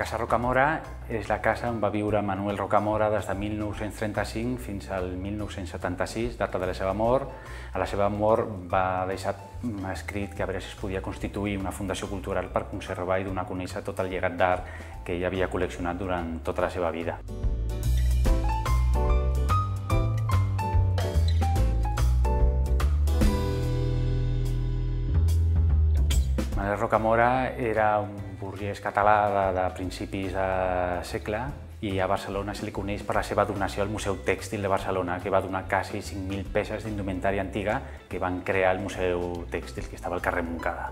Casa Rocamora és la casa on va viure Manuel Rocamora des de 1935 fins al 1976, data de la seva mort. A la seva mort va deixar escrit que a veure si es podia constituir una fundació cultural per conservar i donar a conèixer tot el llegat d'art que ell havia col·leccionat durant tota la seva vida. Manuel Rocamora era un burgès català de principis de segle i a Barcelona se li coneix per la seva donació al Museu Tèxtil de Barcelona, que va donar quasi 5.000 peces d'indumentària antiga que van crear el Museu Tèxtil, que estava al carrer Montcada.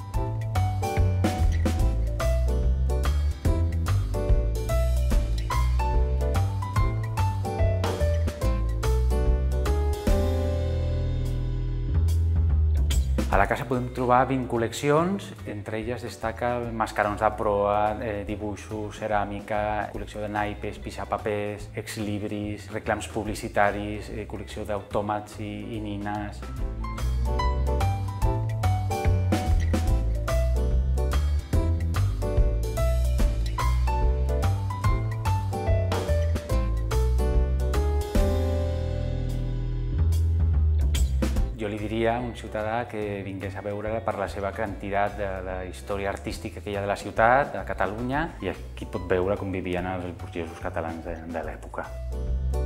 A la casa podem trobar 20 col·leccions, entre elles destaca mascarons de proa, dibuixos, ceràmica, col·lecció de naipes, pixapapers, exlibris, reclams publicitaris, col·lecció d'autòmats i nines. Jo li diria a un ciutadà que vingués a veure per la seva quantitat de la història artística que hi ha de la ciutat, de Catalunya, i aquí pot veure com vivien els burgesos catalans de l'època.